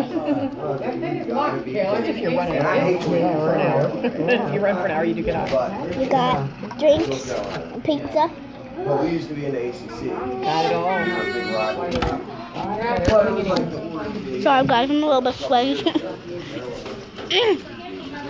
Just if you're running for an hour. If you run for an hour, you do get off. You got drinks, pizza. Well, we used to be in the ACC. Got it all. Sorry guys, I'm a little bit sweaty.